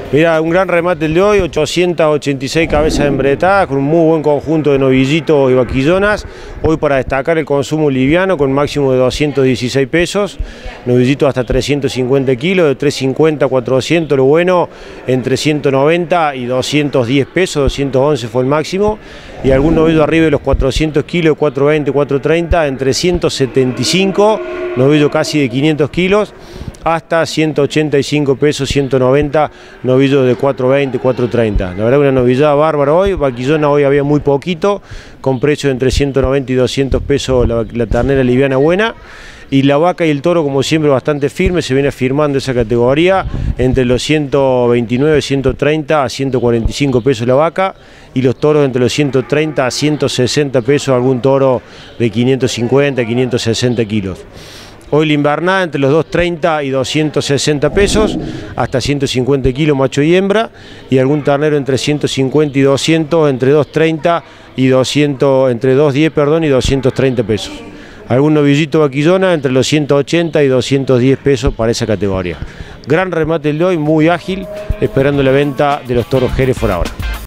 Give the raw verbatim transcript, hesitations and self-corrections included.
Mira, un gran remate el de hoy, ochocientas ochenta y seis cabezas embretadas, con un muy buen conjunto de novillitos y vaquillonas. Hoy para destacar el consumo liviano con máximo de doscientos dieciséis pesos, novillitos hasta trescientos cincuenta kilos, de trescientos cincuenta a cuatrocientos, lo bueno entre ciento noventa y doscientos diez pesos, doscientos once fue el máximo, y algún novillo arriba de los cuatrocientos kilos, de cuatrocientos veinte, cuatrocientos treinta, entre ciento setenta y cinco, novillo casi de quinientos kilos, hasta ciento ochenta y cinco pesos, ciento noventa, novillos de cuatrocientos veinte, cuatrocientos treinta. La verdad, una novillada bárbara hoy. Vaquillona hoy había muy poquito, con precio entre ciento noventa y doscientos pesos la, la ternera liviana buena. Y la vaca y el toro, como siempre, bastante firme, se viene firmando esa categoría entre los ciento veintinueve, ciento treinta a ciento cuarenta y cinco pesos la vaca, y los toros entre los ciento treinta a ciento sesenta pesos, algún toro de quinientos cincuenta, quinientos sesenta kilos. Hoy la invernada entre los doscientos treinta y doscientos sesenta pesos, hasta ciento cincuenta kilos macho y hembra, y algún ternero entre ciento cincuenta y doscientos, entre doscientos treinta y doscientos, entre doscientos diez perdón, y doscientos treinta pesos. Algún novillito vaquillona entre los ciento ochenta y doscientos diez pesos para esa categoría. Gran remate el de hoy, muy ágil, esperando la venta de los toros Jerez por ahora.